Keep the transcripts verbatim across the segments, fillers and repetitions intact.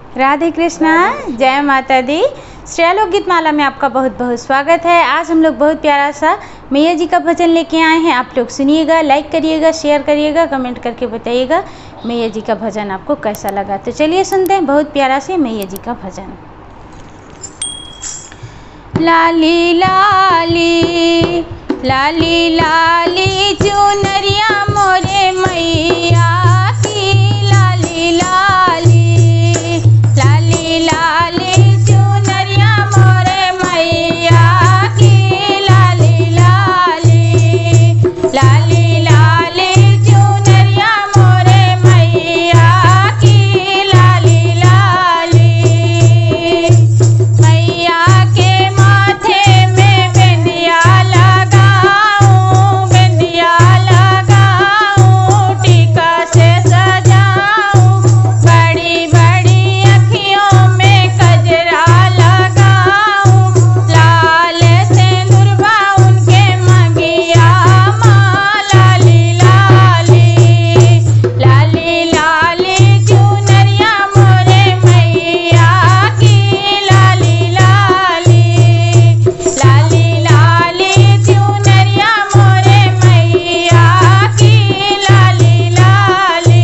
राधे कृष्णा, जय माता दी। श्रेया लोक गीत माला में आपका बहुत बहुत स्वागत है। आज हम लोग बहुत प्यारा सा मैया जी का भजन लेके आए हैं। आप लोग सुनिएगा, लाइक करिएगा, शेयर करिएगा, कमेंट करके बताइएगा मैया जी का भजन आपको कैसा लगा। तो चलिए सुनते हैं बहुत प्यारा से मैया जी का भजन। लाली लाली लाली लाली चुनरिया मोरे मैया की, लाली लाली लाली लाली चुनरिया मोरे मैया की, लाली लाली लाली लाली चुनरिया मोरे मैया की, लाली लाली। मैया के माथे में बिंदिया लगाऊं, बिंदिया लगाऊं, टीका से सजाऊं, बड़ी बड़ी अखियों में कजरा लगाऊं, लाल सिंदूरवा उनके मंगिया माँ, लाली लाली लाली लाली चुनरिया मोरे मैया की, लाली लाली लाली लाली चुनरिया मोरे मैया की, लाली लाली।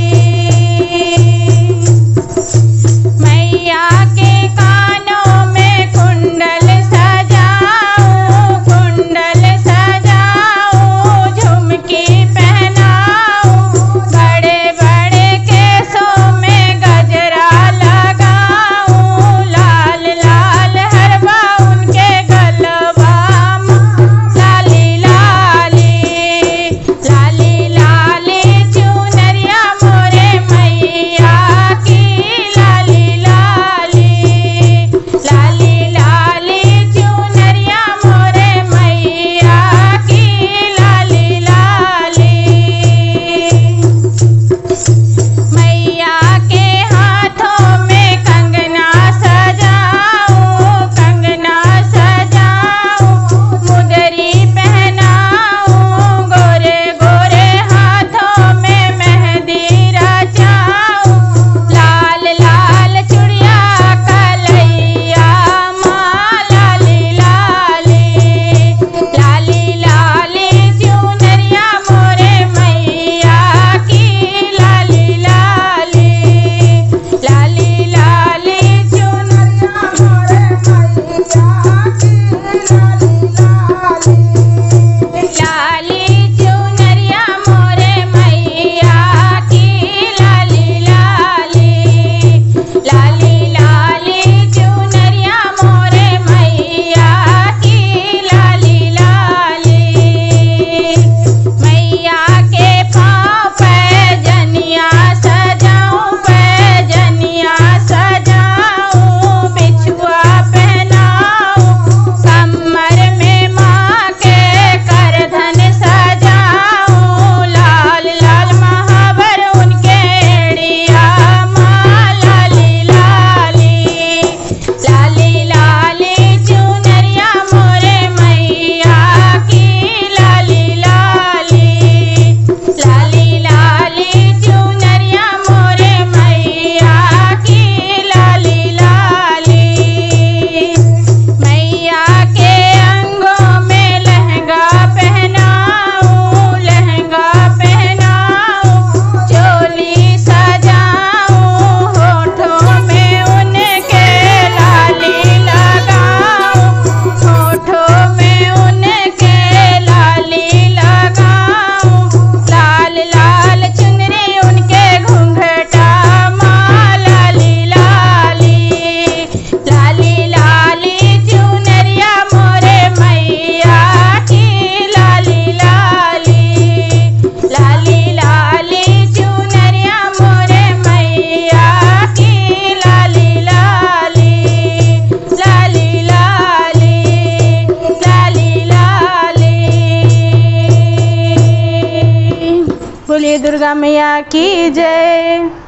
मैया के कानों में कुंडल सजाऊं, कुंडल सजाऊं, झुमकी पहनाऊं, बड़े बड़े केसों में गजरा लगाऊं, लाल लाल हरवा उनके गलवा माँ, लाली लाली लाली लाली चुनरिया मोरे मैया की, लाली लाली लाली लाली चुनरिया मोरे मैया की, लाली लाली। मैया के हाथों में कंगना सजाऊं, कंगना सजाऊं, मुदरी पहनाऊं, गोरे गोरे हाथों में मेहंदी रचाऊं, लाल लाल चूड़िया कलैया माँ, लाली लाली लाली लाली चुनरिया मोरे मैया की, लाली लाली लाली लाली चुनरिया मोरे मैया की, लाली लाली लाली चुनरिया मोरे मैया की, लाली लाली लाली लाली चुनरिया मोरे मैया की, लाली लाली। मैया के पाँव पैजनिया सजाऊं, पैजनिया सजाऊं, बिछुआ पहनाऊं, कमर में माँ के करधन सजाऊं, लाल लाल महावर उनके एड़िया माँ, लाली लाली लाली लाली चुनरिया मोरे मैया की, लाली लाली लाली लाली चुनरिया मोरे मैया की, लाली लाली। मैया के अंगों में लहंगा पहनाऊं, लहंगा पहनाऊं, चोली सजाऊं, होठों में उनके लाली लगाऊं, होठों में उनके लाली लगाऊं, लाल लाल चुनरी उनके घूंघटा माँ, लाली लाली लाली लाली चुनरिया मोरे मैया की, लाली लाली लाली लाली चुनरिया मोरे मैया की, लाली लाली लाली लाली लाली लाली। बोलिए दुर्गा मैया की जय।